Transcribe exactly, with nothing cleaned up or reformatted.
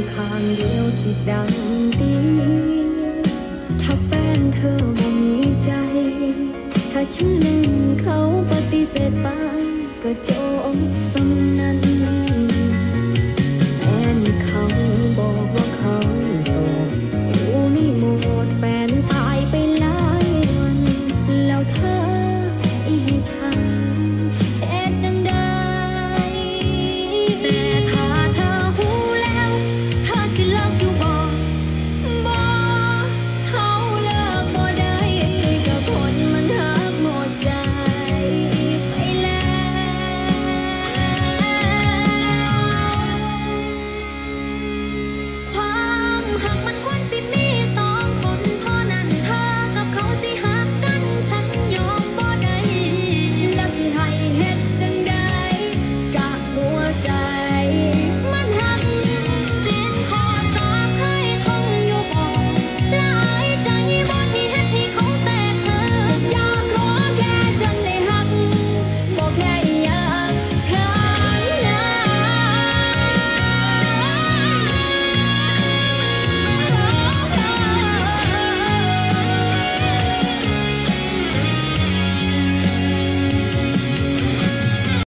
ข้างเดียวสิดังดีถ้าแฟนเธอบ่มีใจถ้าฉันลืมเขาปฏิเสธไปก็จบสำนั้น